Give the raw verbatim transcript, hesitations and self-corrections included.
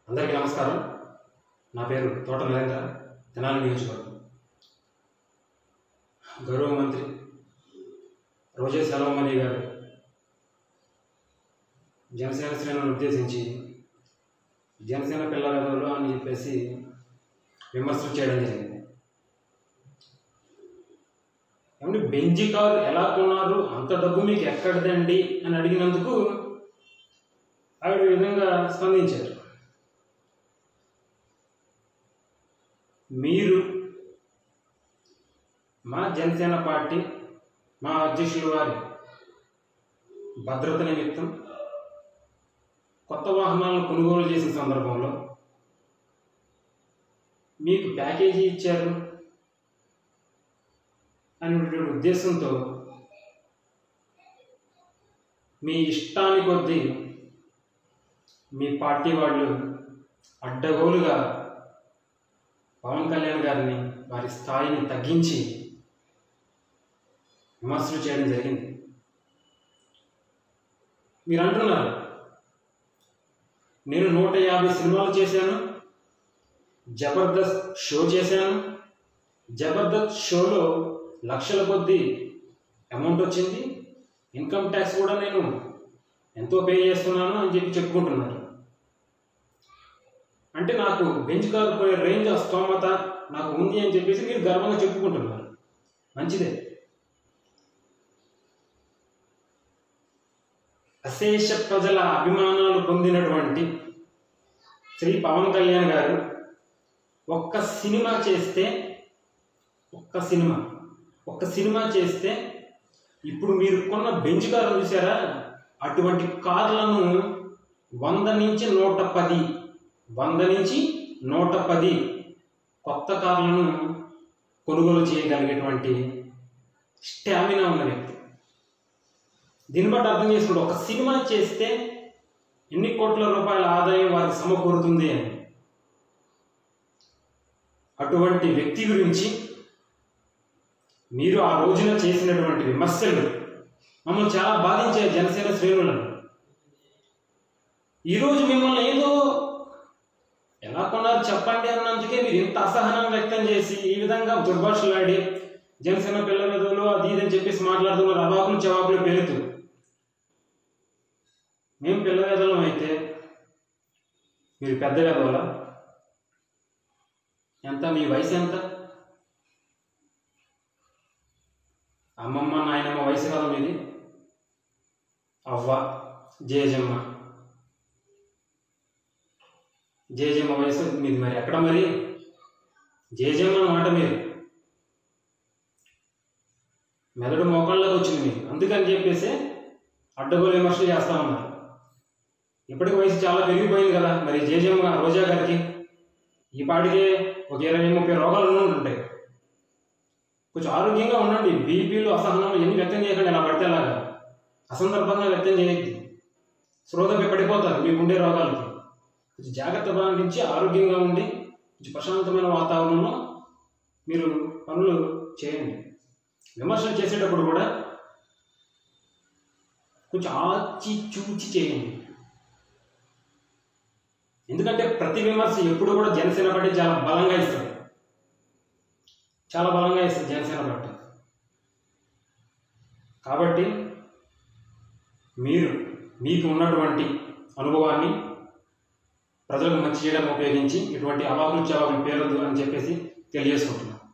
అందరికీ నమస్కారం. నా పేరు తోట నరేంద్ర, తెనాలి నియోజకవర్గం. గౌరవ మంత్రి రోజా సెలవమణి గారు జనసేన శ్రేణులను ఉద్దేశించి జనసేన పిల్లలు అని చెప్పేసి విమర్శలు చేయడం జరిగింది. ఏమంటే బెంజి కారు ఎలా కొన్నారు, అంత డబ్బు మీకు ఎక్కడిదండి అని అడిగినందుకు ఆవిడ ఈ విధంగా స్పందించారు. మీరు మా జనసేన పార్టీ మా అధ్యక్షుల వారి భద్రత నిమిత్తం కొత్త వాహనాలను కొనుగోలు చేసిన సందర్భంలో మీకు ప్యాకేజీ ఇచ్చారు అనేటువంటి ఉద్దేశంతో మీ ఇష్టాన్ని కొద్దీ మీ పార్టీ వాళ్ళు అడ్డగోలుగా పవన్ కళ్యాణ్ గారిని వారి స్థాయిని తగ్గించి విమర్శలు చేయడం జరిగింది. మీరు అంటున్నారు, నేను నూట యాభై సినిమాలు చేశాను, జబర్దస్త్ షో చేశాను, జబర్దస్త్ షోలో లక్షల కొద్దీ అమౌంట్ వచ్చింది, ఇన్కమ్ ట్యాక్స్ కూడా నేను ఎంతో పే చేస్తున్నాను అని చెప్పి చెప్పుకుంటున్నారు. అంటే నాకు బెంచ్ కారు పోయే రేంజ్ ఆ స్తోమత నాకు ఉంది అని చెప్పేసి మీరు గర్వంగా చెప్పుకుంటున్నారు. మంచిదే. అశేష ప్రజల అభిమానాలు పొందినటువంటి శ్రీ పవన్ కళ్యాణ్ గారు ఒక్క సినిమా చేస్తే ఒక్క సినిమా ఒక్క సినిమా చేస్తే ఇప్పుడు మీరు కొన్న బెంచ్ కారు చూసారా, అటువంటి కార్లను వంద నుంచి నూట పది వంద నుంచి నూట పది కొత్త కార్లను కొనుగోలు చేయగలిగేటువంటి స్టామినా ఉన్న వ్యక్తి. దీన్ని బట్టి అర్థం చేసుకుంటే ఒక సినిమా చేస్తే ఎన్ని కోట్ల రూపాయల ఆదాయం వారికి సమకూరుతుంది అని. అటువంటి వ్యక్తి గురించి మీరు ఆ రోజున చేసినటువంటి విమర్శలు మమ్మల్ని చాలా బాధించాయి జనసేన శ్రేణులను. ఈరోజు మిమ్మల్ని ఏదో ఎలా కొన్నారు చెప్పండి అన్నందుకే మీరు ఇంత అసహనం వ్యక్తం చేసి ఈ విధంగా దుర్భాషలాడి జనసేన పిల్ల వెదవులు అది ఇదని చెప్పేసి మాట్లాడుతున్నారు. అవాకులు జవాబులు పేరుతూ మేము పిల్ల వెదలం అయితే మీరు పెద్ద వెదవలా? ఎంత మీ వయసు ఎంత? అమ్మమ్మ నాయనమ్మ వయసు కదా మీది. అవ్వ జేజమ్మ జేజమ్మ వయసు మీది. మరి ఎక్కడ మరి జేజమ్మ మాట మీరు మెదడు మోకాళ్ళకి వచ్చింది మీరు, అందుకని చెప్పేసి అడ్డగోలు విమర్శలు చేస్తా ఉన్నారు. ఇప్పటికి వయసు చాలా పెరిగిపోయింది కదా. మరి జేజమ్మ రోజా గారికి ఈ పాటికే ఒక ఇరవై ముప్పై రోగాలు ఉంటాయి. కొంచెం ఆరోగ్యంగా ఉండండి. బీపీలు అసహనం ఎన్ని వ్యక్తం చేయకండి, ఎలా పడితే అలాగా అసందర్భంగా వ్యక్తం చేయొద్దు. శ్రోతపై పడిపోతారు మీకు ఉండే రోగాలకి. కొంచెం జాగ్రత్త పాటించి ఆరోగ్యంగా ఉండి కొంచెం ప్రశాంతమైన వాతావరణంలో మీరు పనులు చేయండి. విమర్శలు చేసేటప్పుడు కూడా కొంచెం ఆచి చూచి చేయండి. ఎందుకంటే ప్రతి విమర్శ ఎప్పుడు కూడా జనసేన పార్టీ చాలా బలంగా ఇస్తుంది, చాలా బలంగా ఇస్తుంది జనసేన పార్టీ. కాబట్టి మీరు మీకు ఉన్నటువంటి అనుభవాన్ని ప్రజలకు మంచి చేయడానికి ఉపయోగించి ఇటువంటి అవాకులు చవాకులు పేరొద్దు అని చెప్పేసి తెలియజేసుకుంటున్నాను.